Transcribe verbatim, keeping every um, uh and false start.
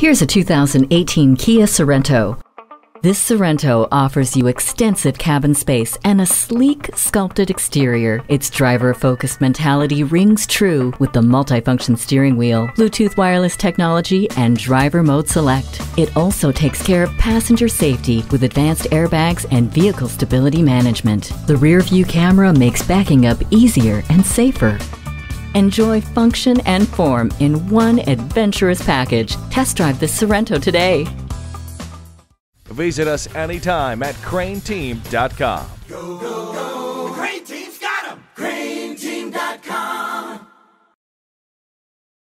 Here's a two thousand eighteen Kia Sorento. This Sorento offers you extensive cabin space and a sleek, sculpted exterior. Its driver-focused mentality rings true with the multifunction steering wheel, Bluetooth wireless technology, and driver mode select. It also takes care of passenger safety with advanced airbags and vehicle stability management. The rear-view camera makes backing up easier and safer. Enjoy function and form in one adventurous package. Test drive this Sorento today. Visit us anytime at crain team dot com. Go, go.